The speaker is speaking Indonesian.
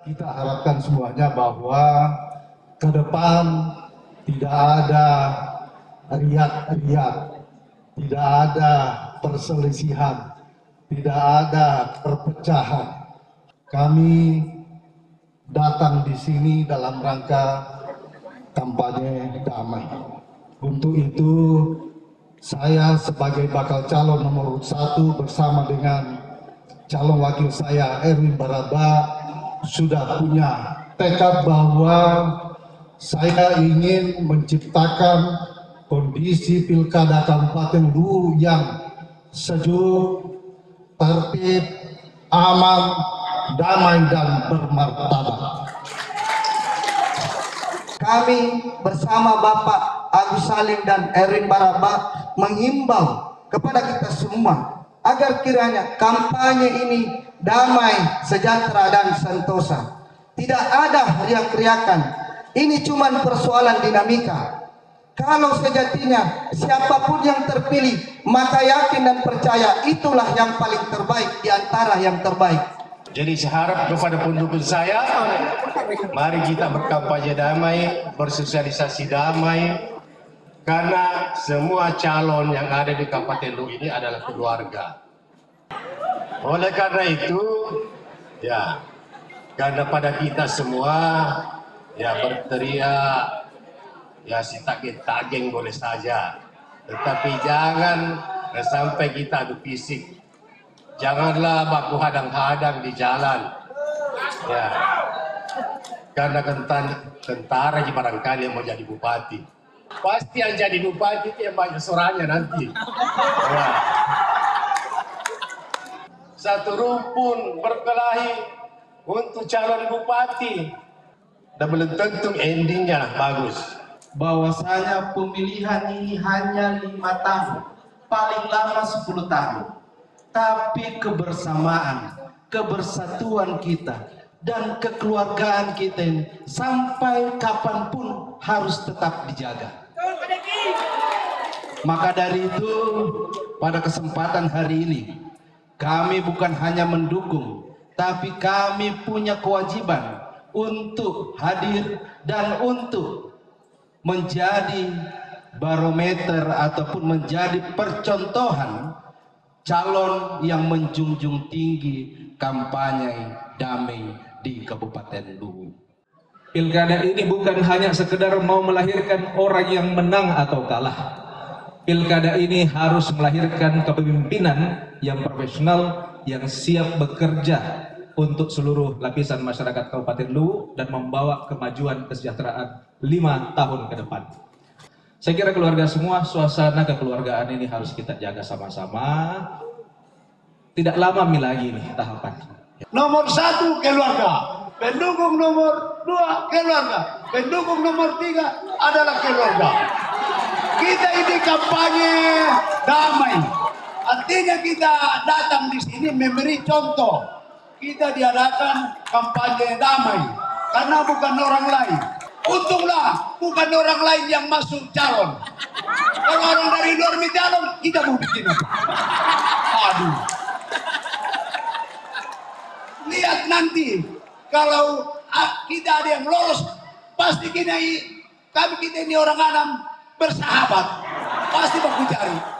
Kita harapkan semuanya bahwa ke depan tidak ada riak-riak, tidak ada perselisihan, tidak ada perpecahan. Kami datang di sini dalam rangka kampanye damai. Untuk itu, saya sebagai bakal calon nomor 1 bersama dengan calon wakil saya Erwin Baraba sudah punya tekad bahwa saya ingin menciptakan kondisi pilkada Kabupaten Luwu yang sejuk, tertib, aman, damai dan bermartabat. Kami bersama Bapak Agus Salim dan Erwin Baraba menghimbau kepada kita semua agar kiranya kampanye ini damai, sejahtera dan sentosa. Tidak ada riak-riakan. Ini cuma persoalan dinamika. Kalau sejatinya siapapun yang terpilih, maka yakin dan percaya itulah yang paling terbaik di antara yang terbaik. Jadi saya harap kepada pendukung saya, mari kita berkampanye damai, bersosialisasi damai, karena semua calon yang ada di Kabupaten Luwu ini adalah keluarga. Oleh karena itu, ya, karena pada kita semua, ya berteriak, ya si tageng boleh saja, tetapi jangan sampai kita adu fisik. Janganlah baku hadang-hadang di jalan, ya, karena tentara barangkali yang mau jadi bupati. Pasti yang jadi bupati itu yang banyak suaranya nanti. Ya. Satu rumpun berkelahi untuk calon bupati, dan belum tentu endingnya bagus. Bahwasanya pemilihan ini hanya 5 tahun, paling lama 10 tahun. Tapi kebersamaan, kebersatuan kita, dan kekeluargaan kita ini sampai kapanpun harus tetap dijaga. Maka dari itu, pada kesempatan hari ini, kami bukan hanya mendukung, tapi kami punya kewajiban untuk hadir dan untuk menjadi barometer ataupun menjadi percontohan calon yang menjunjung tinggi kampanye damai di Kabupaten Luwu. Pilkada ini bukan hanya sekedar mau melahirkan orang yang menang atau kalah. Pilkada ini harus melahirkan kepemimpinan yang profesional, yang siap bekerja untuk seluruh lapisan masyarakat Kabupaten Luwu dan membawa kemajuan kesejahteraan 5 tahun ke depan. Saya kira keluarga semua, suasana kekeluargaan ini harus kita jaga sama-sama. Tidak lama lagi nih tahapan. Nomor 1 keluarga, pendukung nomor 2 keluarga, pendukung nomor 3 adalah keluarga. Kita ini kampanye damai. Artinya kita datang di sini memberi contoh. Kita diadakan kampanye damai karena bukan orang lain. Untunglah bukan orang lain yang masuk calon. Kalau orang dari luar calon, kita mau bikin apa? Aduh. Lihat nanti, kalau kita ada yang lolos, pasti kami kita ini orang Anam bersahabat. Pasti baku cari.